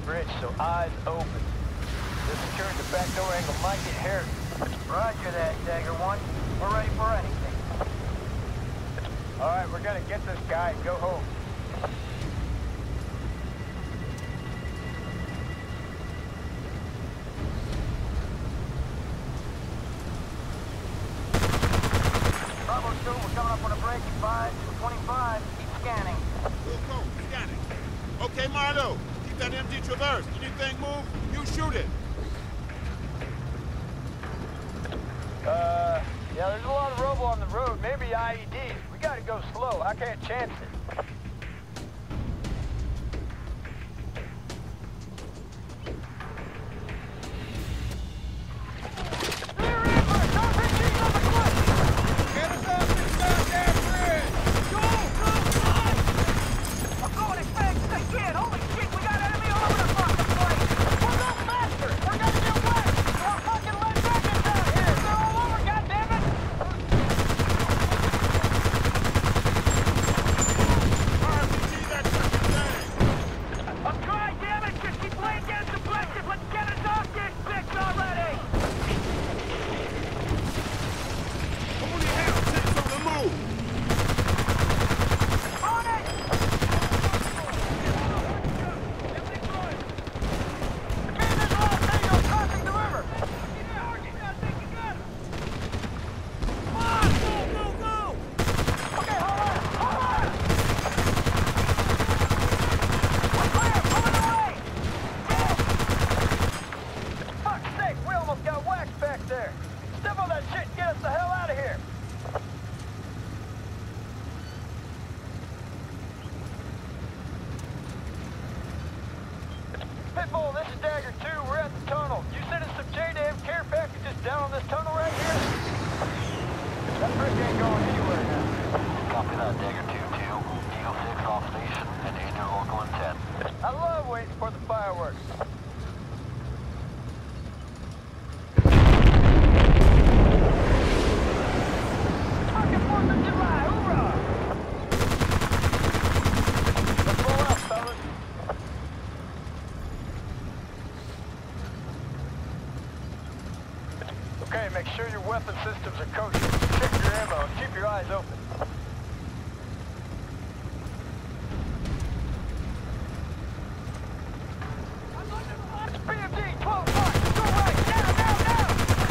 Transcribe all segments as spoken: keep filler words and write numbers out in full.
bridge, so eyes open. This securing the back door angle might get hairy. Roger that, Dagger One. We're ready for anything. All right, we're gonna get this guy and go home. Bravo two, we're coming up on a break at five twenty-five. Keep scanning. We'll go. Scanning. Okay, Marlo. Keep that empty traverse. Anything move, you shoot it. Uh, yeah, there's a lot of rubble on the road. Maybe I E Ds. We gotta go slow. I can't chance it. Pitbull, this is Dagger two. We're at the tunnel. You sent us some J D M care packages down on this tunnel right here? That bridge ain't going anywhere now. Copy that, Dagger two two. Eagle six off station and in your local intent. I love waiting for the fireworks. Fucking fourth of July, hoorah! Let's roll out, fellas. Okay, make sure your weapon systems are kosher. Check your ammo and keep your eyes open. It's B M D, twelve blocks, go right, down, down, down!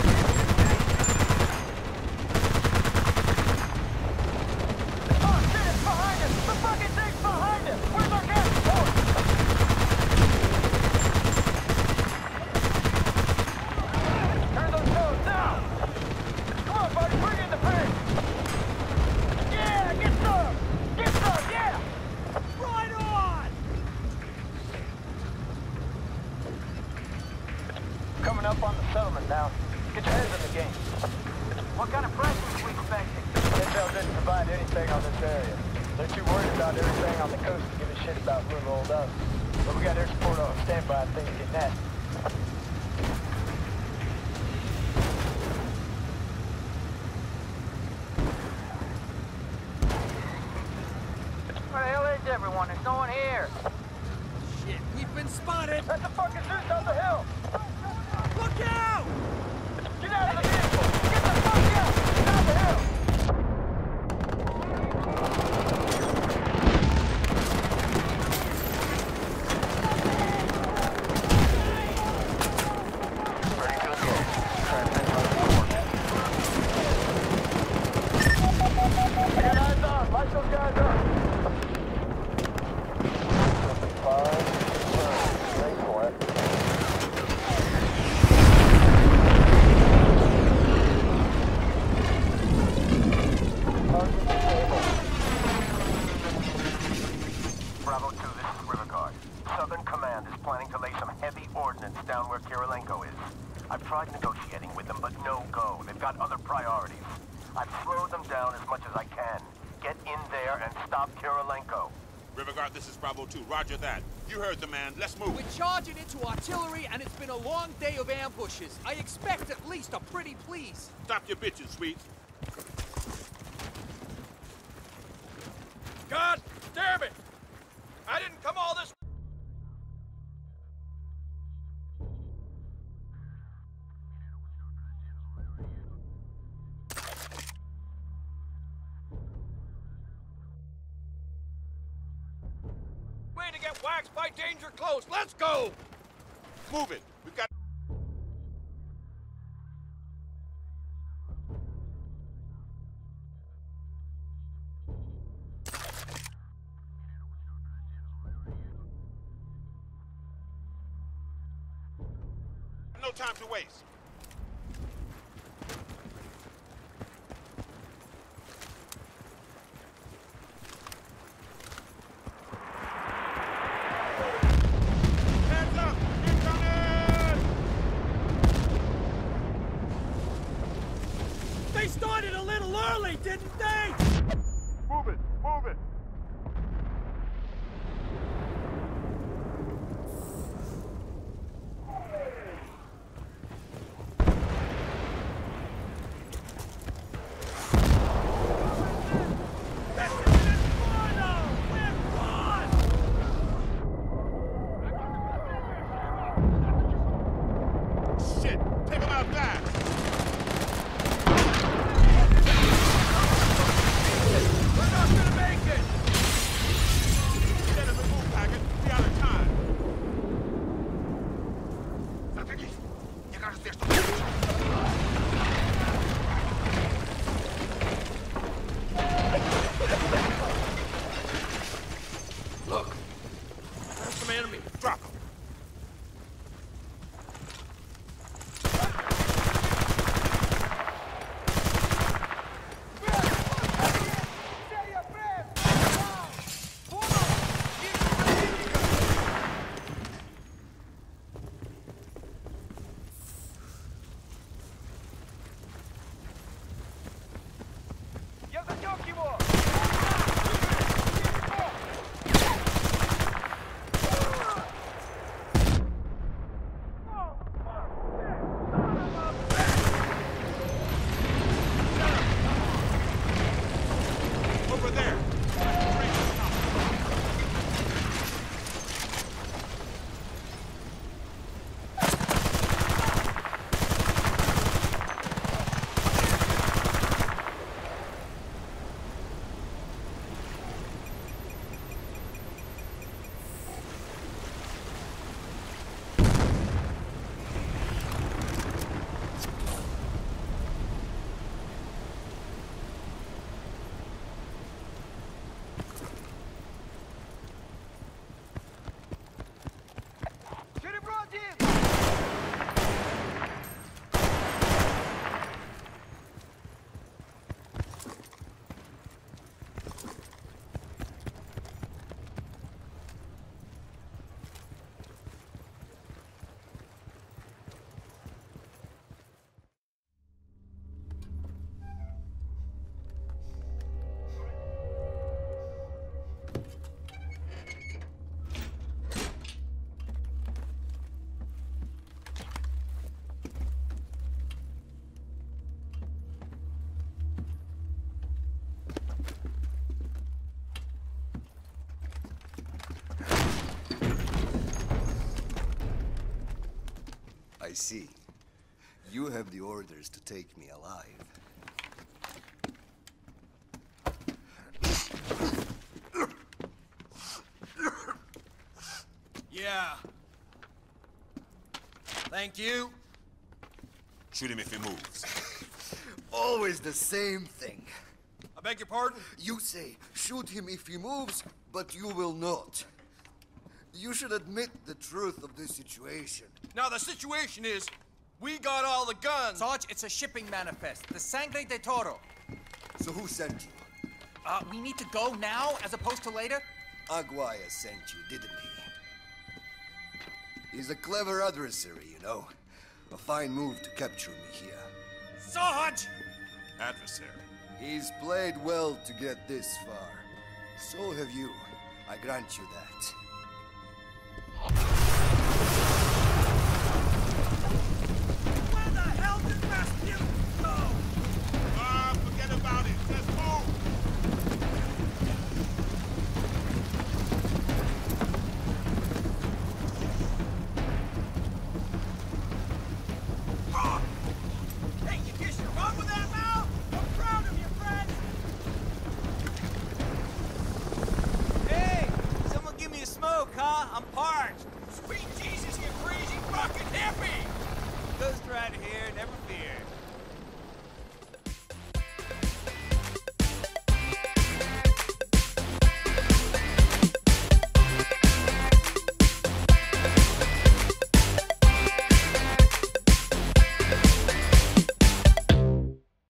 Oh shit, it's behind us! The fucking thing's behind us! Where's our gas support? Turn those toes now! Come on, buddy, bring in the pig! Yeah, get some! Get some, yeah! Right on! Coming up on the settlement now. Get your heads in the game. What kind of pressure are we expecting? Intel didn't provide anything on this area. They're too worried about everything on the coast to give a shit about little old us. But we got air support on standby if things get nasty. Where the hell is everyone? There's no one here. Shit, we've been spotted! That's the fucking Zeus on the hill! Look out! Get out of the vehicle! Get the fuck out! Get down the hill! Ready to engage. Transmit on I got eyes on! Light those guys up! Five, turn, wait for it. Bravo two, this is River Guard. Southern Command is planning to lay some heavy ordnance down where Kirilenko is. I've tried negotiating with them, but no go. They've got other priorities. I've slowed them down as much as I can. Get in there and stop Kirilenko. River Guard, this is Bravo two. Roger that. You heard the man. Let's move. We're charging into artillery, and it's been a long day of ambushes. I expect at least a pretty please. Stop your bitching, sweet. God damn it! I didn't come all this... waxed by danger close. Let's go! Move it. We've got... No time to waste. Heads up! Incoming! They started a little early, didn't they? Move it! Move it! Shit! Take him out fast! We're not gonna make it! Get him and move, Hackett. We out of time. Заткнись! Мне кажется, я что-то слышу. Look, there's some enemy. Drop him. Я засек его! Over there. Серебро один! I see. You have the orders to take me alive. Yeah. Thank you. Shoot him if he moves. Always the same thing. I beg your pardon? You say, shoot him if he moves, but you will not. You should admit the truth of this situation. Now the situation is, we got all the guns. Sarge, it's a shipping manifest. The Sangre de Toro. So who sent you? Uh, we need to go now as opposed to later? Aguaya sent you, didn't he? He's a clever adversary, you know. A fine move to capture me here. Sarge! Adversary. He's played well to get this far. So have you. I grant you that. Where the hell did Rasputin go? Ah, forget about it. Let's move. Hey, you kiss your run with that mouth? I'm proud of you, friend. Hey! Someone give me a smile. car? I'm parched. Sweet Jesus, you crazy fucking hippie! Ghost right here, never fear.